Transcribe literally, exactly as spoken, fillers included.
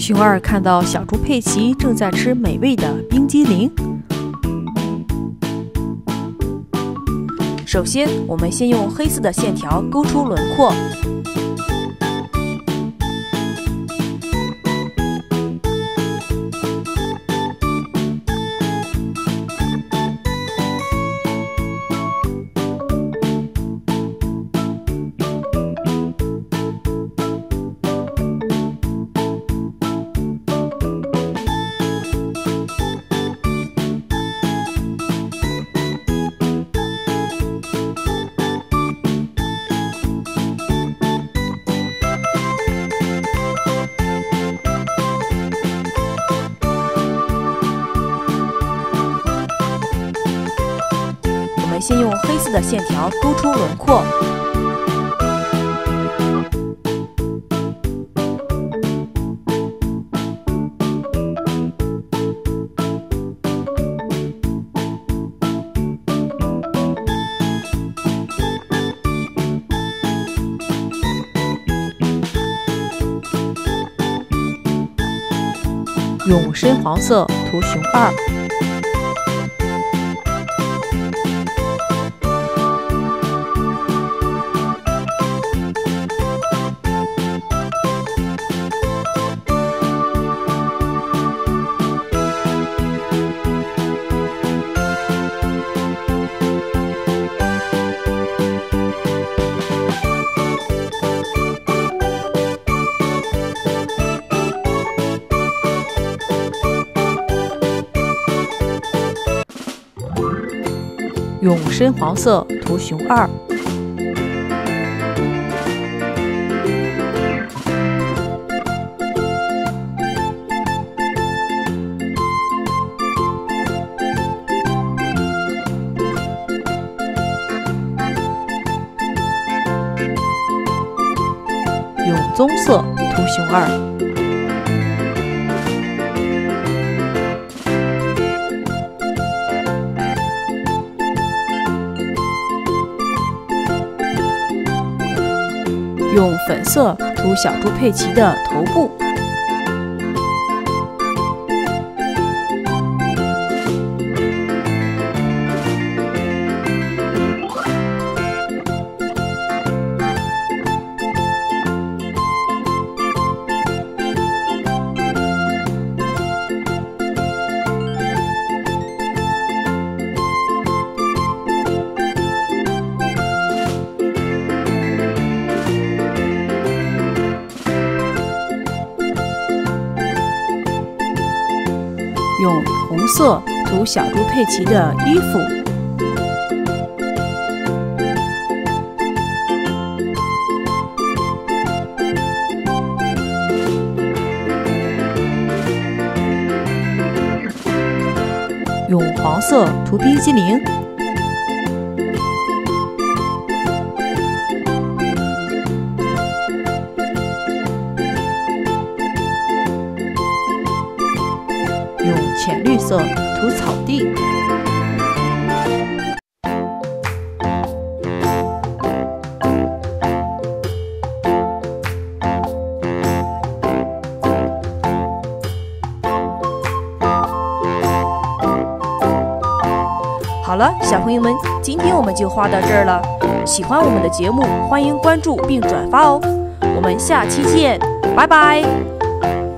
熊二看到小猪佩奇正在吃美味的冰激凌。首先，我们先用黑色的线条勾出轮廓。先用黑色的线条勾出轮廓，用深黄色涂熊二。用深黄色涂熊二，用棕色涂熊二。用粉色涂小猪佩奇的头部，用红色涂小猪佩奇的衣服，用黄色涂冰激凌，用浅绿色涂草地。好了，小朋友们，今天我们就画到这儿了。喜欢我们的节目，欢迎关注并转发哦。我们下期见，拜拜。